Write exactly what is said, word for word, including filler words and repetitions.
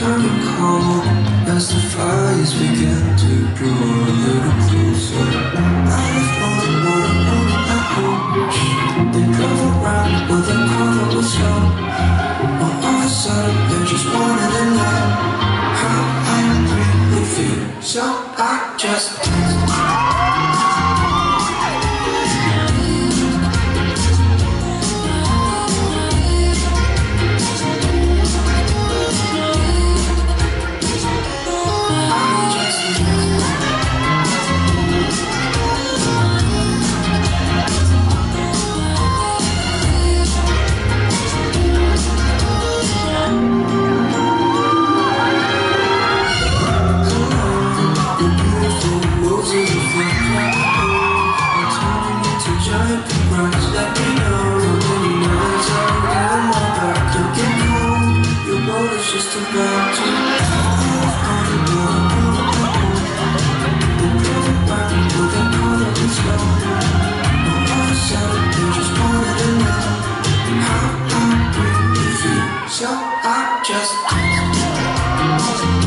turning cold as the fires begin to draw a little closer. I left all the water running at home. They drove around with a car that was slow. All of a sudden they just wanted to know how I really feel. So I just just about to on the door, and driving back with a car that was slow. All of a sudden, they just wanted to know how I really feel. So I just